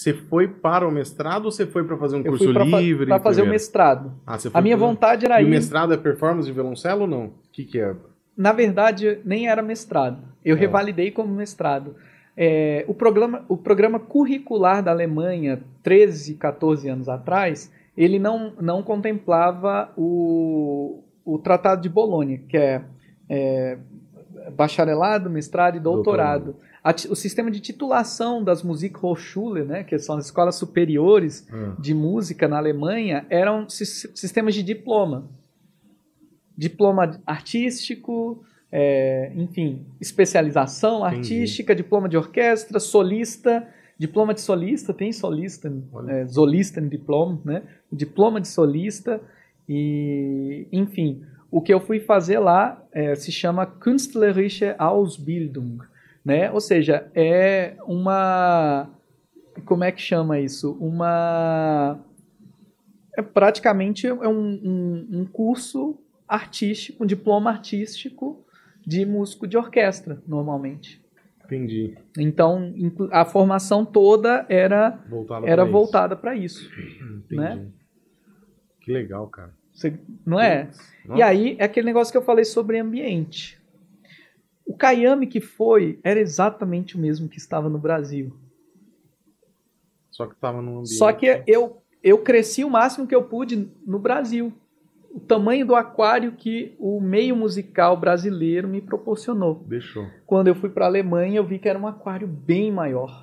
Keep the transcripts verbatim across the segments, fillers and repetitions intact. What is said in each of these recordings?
Você foi para o mestrado ou você foi para fazer um Eu curso fui pra, fa- livre? pra fazer o primeiro? mestrado. Ah, você foi A minha fazer- vontade era E o ir... mestrado é performance de violoncelo ou não? O que que é? Na verdade, nem era mestrado. Eu É. revalidei como mestrado. É, o, programa, o programa curricular da Alemanha, treze, quatorze anos atrás, ele não, não contemplava o, o Tratado de Bolonha, que é, é bacharelado, mestrado e doutorado. Doutorado. A ti- o sistema de titulação das Musikhochschule, né, que são as escolas superiores Ah. de música na Alemanha, eram sis- sistemas de diploma. Diploma artístico, é, enfim, especialização artística, diploma de orquestra, solista, diploma de solista, tem solista, é, solista em diploma, né? Diploma de solista, e, enfim, o que eu fui fazer lá é, se chama Künstlerische Ausbildung, né? Ou seja, é uma, como é que chama isso? Uma, é praticamente é um, um, um curso artístico, um diploma artístico de músico de orquestra, normalmente. Entendi. Então, inclu- a formação toda era, Voltada era pra voltada para isso. Entendi. Né? Que legal, cara. Você- não é? Nossa. E aí, é aquele negócio que eu falei sobre ambiente. O Kayami que foi, era exatamente o mesmo que estava no Brasil. Só que tava num ambiente... Só que eu, eu cresci o máximo que eu pude no Brasil. O tamanho do aquário que o meio musical brasileiro me proporcionou. Deixou. Quando eu fui para a Alemanha, eu vi que era um aquário bem maior.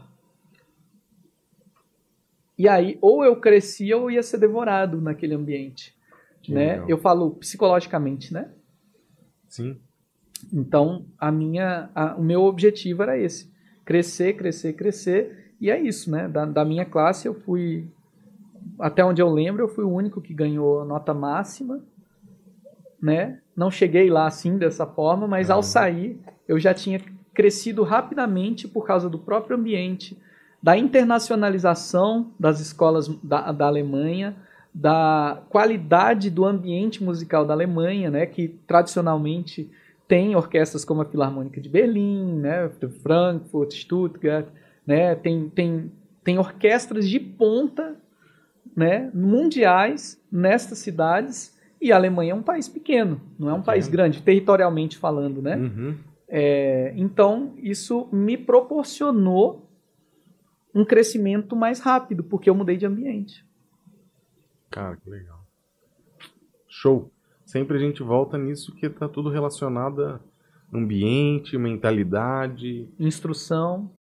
E aí, ou eu crescia ou ia ser devorado naquele ambiente. Que Né? legal. Eu falo psicologicamente, né? Sim. Então, a minha, a- o meu objetivo era esse. Crescer, crescer, crescer. E é isso, né? Da, da minha classe, eu fui... Até onde eu lembro, eu fui o único que ganhou a nota máxima, né? Não cheguei lá assim, dessa forma, mas ao Uhum. sair, eu já tinha crescido rapidamente por causa do próprio ambiente, da internacionalização das escolas da, da Alemanha, da qualidade do ambiente musical da Alemanha, né? Que tradicionalmente tem orquestras como a Filarmônica de Berlim, né? Frankfurt, Stuttgart, né? Tem, tem, tem orquestras de ponta, né, mundiais nestas cidades, e a Alemanha é um país pequeno, não é um Pequeno. país grande, territorialmente falando, né? Uhum. É, então, isso me proporcionou um crescimento mais rápido, porque eu mudei de ambiente. Cara, que legal. Show. Sempre a gente volta nisso que tá tudo relacionado a ambiente, mentalidade, Instrução.